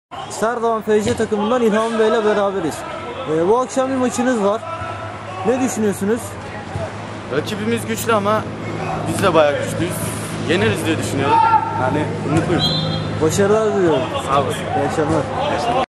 Serdavan FC takımından İlhan Bey ile beraberiz. Bu akşam bir maçınız var. Ne düşünüyorsunuz? Rakibimiz güçlü ama biz de bayağı güçlüyüz. Yeneriz diye düşünüyorum. Yani mutluyuz. Başarılar diliyorum. Sağ olasın. İyi akşamlar.